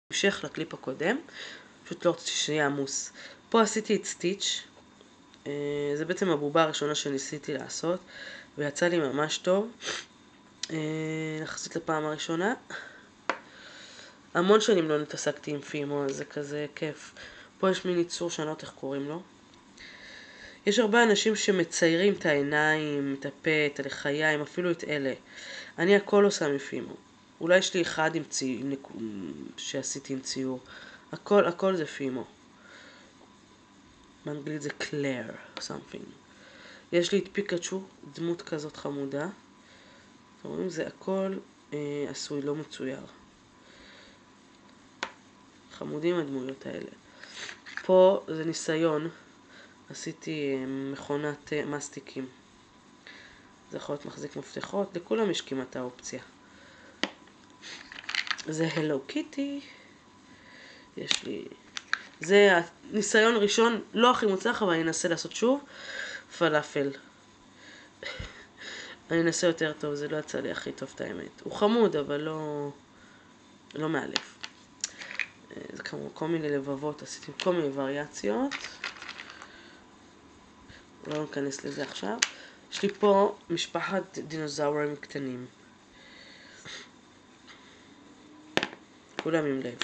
המשך לקליפ הקודם, פשוט לא רציתי שיהיה עמוס. פה עשיתי את סטיץ', זה בעצם הבובה הראשונה שניסיתי לעשות, ויצא לי ממש טוב, יחסית לפעם הראשונה. המון שנים לא נתעסקתי עם פימו, אז זה כזה כיף. פה יש מין ייצור שאני לא יודעת איך קוראים לו. יש הרבה אנשים שמציירים את העיניים, את הפה, את הלחיים, אפילו את אלה. אני הכל עושה מפימו. אולי יש לי אחד שעשיתי עם ציור. הכל זה פימו. באנגלית זה קלר, something. יש לי את פיקאצ'ו, דמות כזאת חמודה. אתם רואים, זה הכל עשוי, לא מצויר. חמודים הדמויות האלה. פה זה ניסיון. עשיתי מכונת מסטיקים. זה יכול להיות מחזיק מפתחות. לכולם יש כמעט האופציה. זה הלו קיטי. יש לי... זה הניסיון ראשון, לא הכי מוצלח, אבל אני אנסה לעשות שוב. פלאפל. אני אנסה יותר טוב, זה לא יצא לי הכי טוב את האמת. הוא חמוד, אבל לא מאלף. זה כמו כל מיני לבבות, עשיתי כל מיני וריאציות. לא ניכנס לזה עכשיו. יש לי פה משפחת דינוזאורים קטנים. כולם עם לב.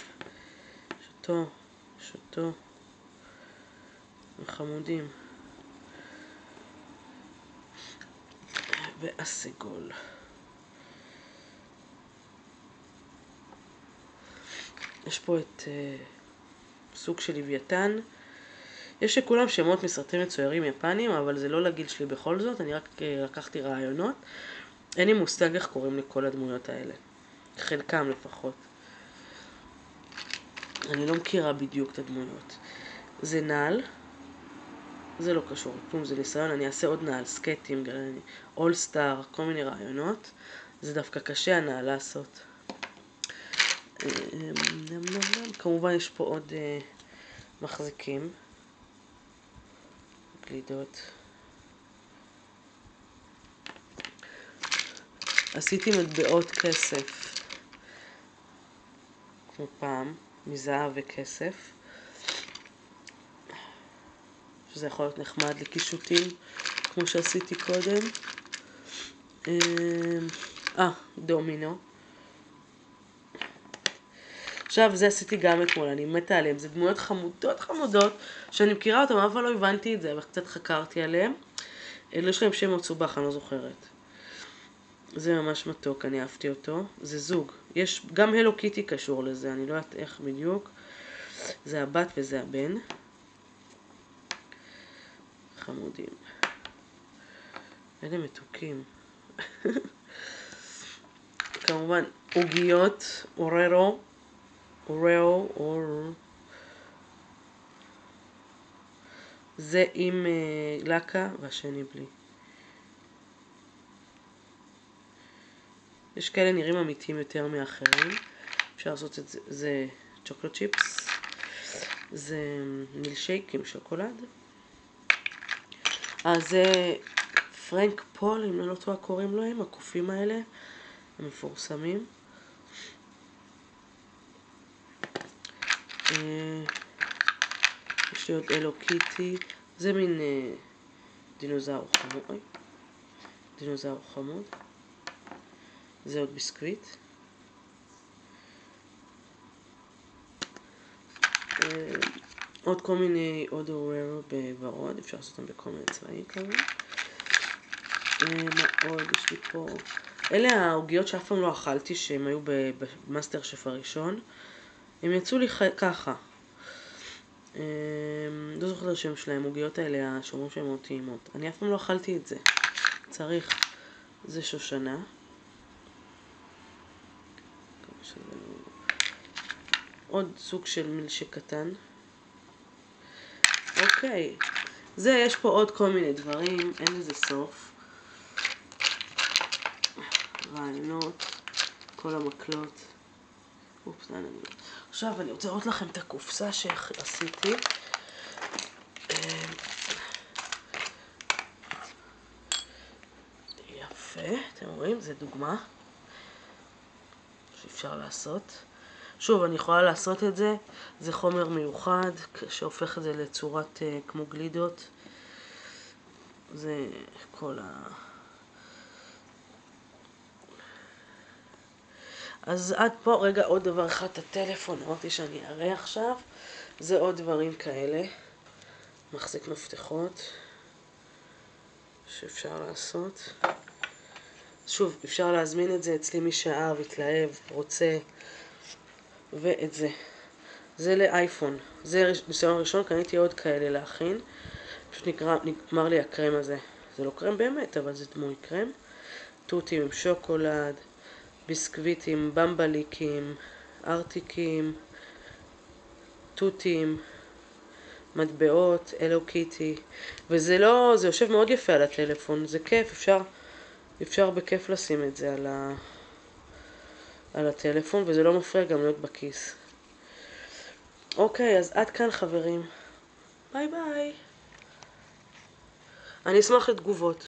שוטו. חמודים. והסגול. יש פה את סוג של לוויתן. יש לכולם שמות מסרטים מצוירים יפנים, אבל זה לא לגיל שלי בכל זאת, אני רק לקחתי רעיונות. אין לי מושג איך קוראים לכל הדמויות האלה. חלקם לפחות. אני לא מכירה בדיוק את הדמויות. זה נעל. זה לא קשור לכלום, זה ניסיון. אני אעשה עוד נעל, סקטים, אול סטאר, כל מיני רעיונות. זה דווקא קשה הנעל לעשות. כמובן יש פה עוד מחזיקים. גלידות. עשיתי מטבעות כסף. כמו פעם, מזהב וכסף. שזה יכול להיות נחמד לקישוטים, כמו שעשיתי קודם. דומינו. עכשיו זה עשיתי גם אתמול, אני מתה עליהם. זה דמויות חמודות שאני מכירה אותם, אבל לא הבנתי את זה, אבל קצת חקרתי עליהם. יש להם שם מאוד סובך, אני לא זוכרת. זה ממש מתוק, אני אהבתי אותו. זה זוג. יש גם הלו קיטי קשור לזה, אני לא יודעת איך בדיוק. זה הבת וזה הבן. חמודים. אלה מתוקים. כמובן, עוגיות, אוררו. זה עם לקה והשני בלי. יש כאלה נראים אמיתיים יותר מאחרים. אפשר לעשות את זה. זה צ'וקולד צ'יפס. זה מילשייק עם שוקולד. זה פרנק פול, אם לא טועה קוראים להם, הקופים האלה. הם מפורסמים. יש לי עוד הלו קיטי. זה מין דינוזאור חמוד. זה עוד ביסקוויט. עוד כל מיני אוררו בוורוד. אפשר לעשות אותם בכל מיני צבעים כמובן. מה עוד? יש לי פה... אלה העוגיות שאף פעם לא אכלתי, שהם היו במאסטר שף הראשון. הם יצאו לי ככה. לא זוכרת את השם שלהם, עוגיות האלה, שאומרים שהן מאוד טעימות. אני אף פעם לא אכלתי את זה. צריך. זה שושנה. עוד סוג של מילשי קטן. אוקיי. יש פה עוד כל מיני דברים, אין לזה סוף. רעיונות, כל המקלות. עכשיו אני רוצה לראות לכם את הקופסה שעשיתי. יפה, אתם רואים? זה דוגמה שאפשר לעשות. שוב, אני יכולה לעשות את זה, זה חומר מיוחד שהופך את זה לצורת כמו גלידות. זה כל אז עד פה, רגע, עוד דבר אחד, הטלפון, אמרתי שאני אראה עכשיו, זה עוד דברים כאלה, מחזיק מפתחות, שאפשר לעשות. שוב, אפשר להזמין את זה אצלי מי שאהב, התלהב, רוצה, ואת זה. זה לאייפון, זה ניסיון ראשון, קניתי עוד כאלה להכין, פשוט נגמר לי הקרם הזה. זה לא קרם באמת, אבל זה דמוי קרם. תותים עם שוקולד, ביסקוויטים, במבליקים, ארטיקים, תותים, מטבעות, אלו קיטי, וזה לא, זה יושב מאוד יפה על הטלפון, זה כיף, אפשר בכיף לשים את זה על הטלפון, וזה לא מפריע גם להיות בכיס. אוקיי, אז עד כאן חברים. ביי ביי. אני אשמח לתגובות.